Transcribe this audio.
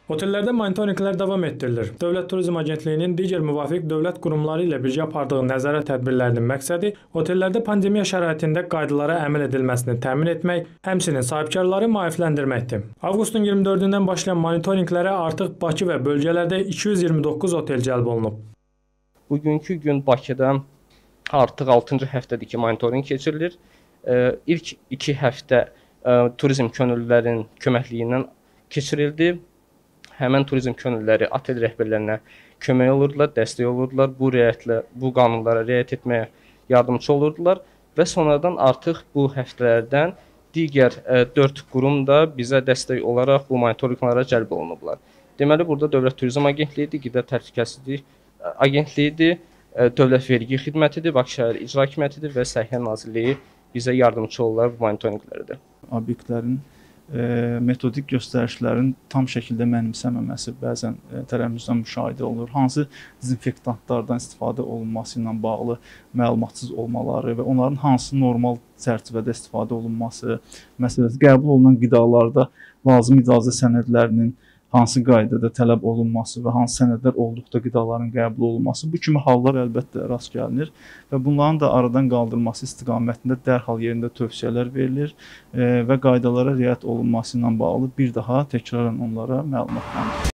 Otellərdə monitorinqlər davam etdirilir. Dövlət Turizm Agentliyinin digər müvafiq dövlət qurumları ilə birgə apardığı nəzarət tədbirlərinin məqsədi otellərdə pandemiya şəraitində qaydalara əməl edilməsini təmin etmək, həmçinin sahibkarları maarifləndirməkdir. Avqustun 24-dən başlayan monitorinqlərə artıq Bakı və bölgələrdə 229 otel cəlb olunub. Bugünkü gün Bakıda artıq 6-cı həftədir ki, monitorinq keçirilir. İlk 2 həftə turizm könüllülərinin köməkliyi keçirildi. Həmən turizm könüllüləri otel rəhbərlərinə kömək olurdular, dəstək olurdular. Bu qanunlara riayət etməyə yardımçı olurdular və sonradan artıq bu həftələrdən digər 4 qurum da bizə dəstək olaraq bu monitorinqlara cəlb olunublar. Deməli, burada Dövlət Turizm Agentliyidir, Qida Təhlükəsizlik Agentliyidir, Dövlət Vergi Xidmətidir, Bakı Şəhər İcra Hakimiyyətidir və Səhiyyə Nazirliyi bizə yardımçı olurlar bu monitorinqlərdə. Obyektlərin metodik göstərişlərin tam şəkildə mənimsəməməsi bəzən tərəfimizdən müşahidə olunur. Hansı dezinfektantlardan istifadə olunması ilə bağlı məlumatsız olmaları və onların hansı normal çərçivədə istifadə olunması məsələsi, qəbul olunan qidalarda lazım icazə sənədlərinin hansı qaydada tələb olunması və hansı sənədlər olduqda qidaların qəbul olunması, bu kimi hallar əlbəttə rast gəlinir və bunların da aradan qaldırılması istiqamətində dərhal yerində tövsiyələr verilir və qaydalara riayət olunması ilə bağlı bir daha təkrarən onlara məlumatlandırılır.